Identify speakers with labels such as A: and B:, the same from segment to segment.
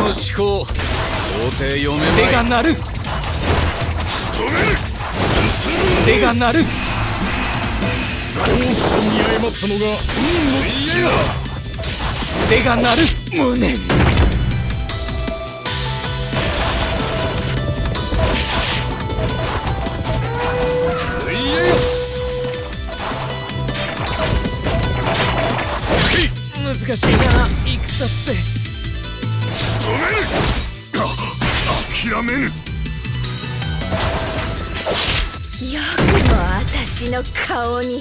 A: の思考到底読めまい。手が鳴る。
B: 仕留める。進む。
A: 手が鳴る。
B: 大きく見誤ったのが運の土だ。
A: 手が鳴る。無念。
B: 水泳よ。
A: 難しいな戦って。
B: 仕留める。諦めぬ。
C: よくも私の顔に。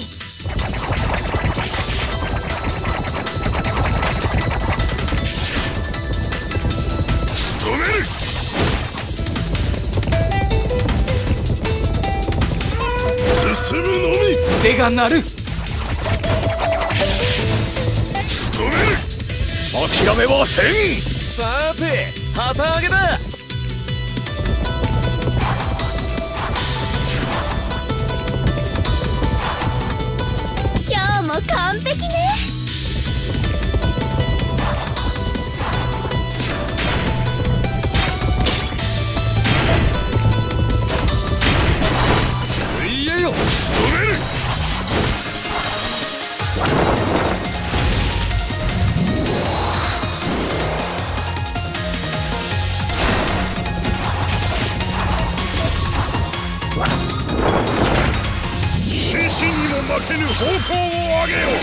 B: 仕留める。進むのみ。
A: 手が鳴る。
B: 仕留める。諦めません。
A: さて旗揚げだ。
C: 今日も完璧ね。
B: 水泳よ。仕留める。獅子にも負けぬ方向を上げよ。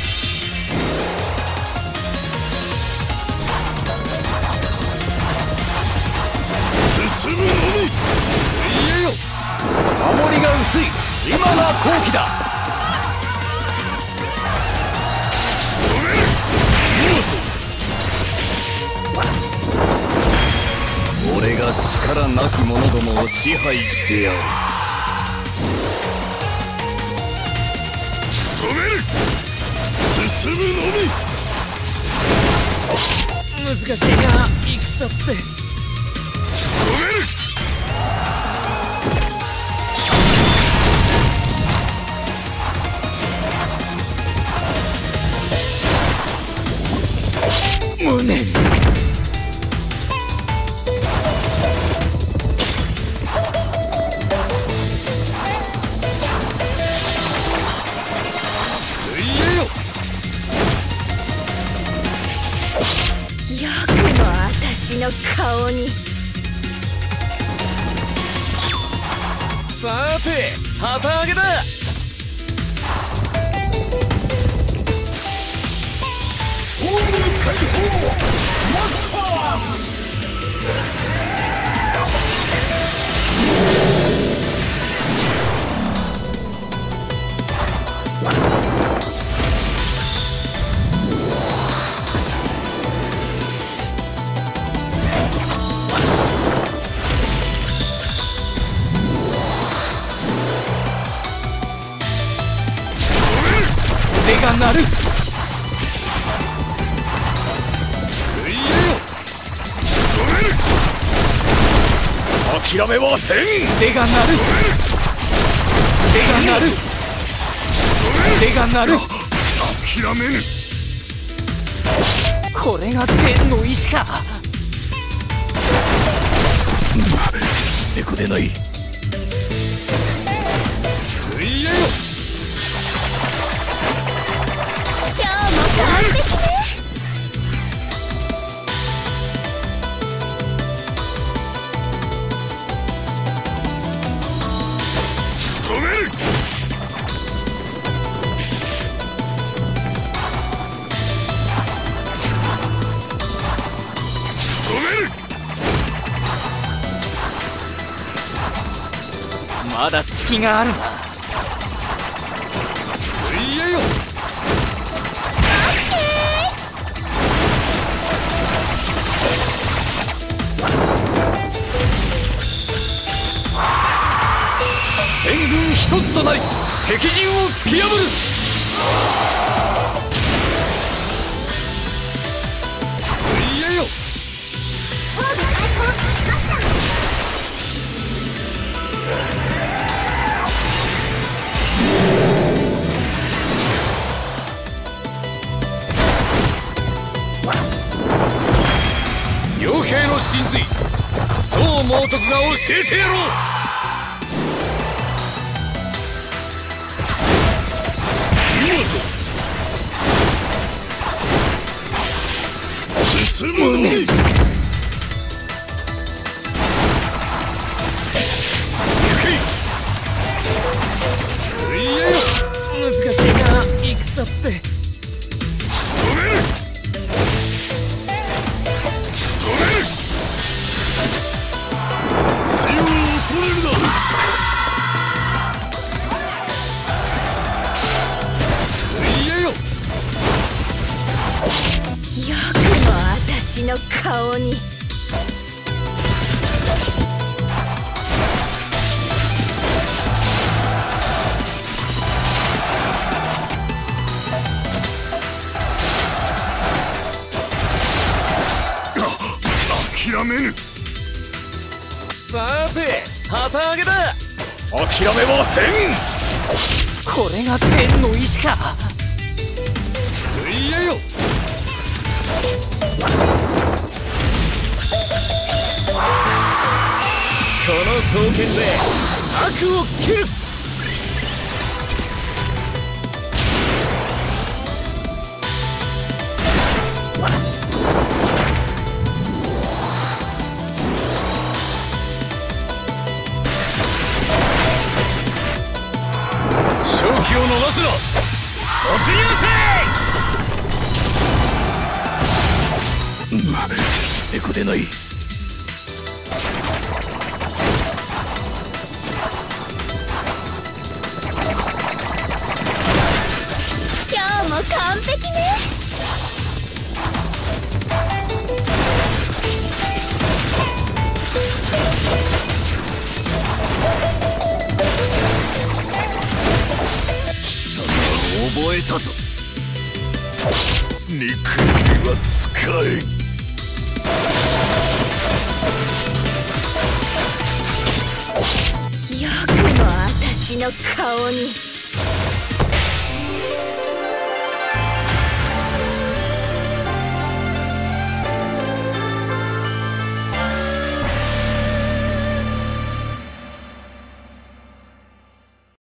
B: 進むのみ。
A: 水泳よ。守りが薄い。今が好機だ。
B: 仕留める。
A: 俺が力なき者どもを支配してやる。
B: 仕留める。進むのみ。
A: 難しいな戦って。
B: 仕留める。
A: 無念。
B: 水泳よ。
C: よくも私の顔に。
A: さて旗揚げだ。手が鳴る。
B: 水泳よ。仕留める。諦めません。
A: 手が鳴る。手が鳴る。手が鳴る。
B: 諦めぬ。
A: これが天の意志か。
B: せこでない。水泳よ。
C: 今日も完璧ね。
B: 仕留める。仕留める。
A: まだ隙があるな。
B: 水泳よ。
A: 援軍一つとなり敵陣を突き破る。
B: 水泳よ。
A: 傭兵教えてやろう。今ぞ進むね。
B: 難しいな戦って。
A: 仕留める仕留める。死を恐れるな。水泳よ。
C: よくも私の顔に。
A: 諦めぬ。
B: さて旗揚げだ。
A: 諦めません。
B: これが天の意志か。
A: 水泳よ。
B: この双剣で悪を切る。
A: 勝機を逃すな。突入せい。せこでない。
C: 今日も完璧ね。
A: 覚えたぞ。肉には使えん。
C: よくも私の顔に。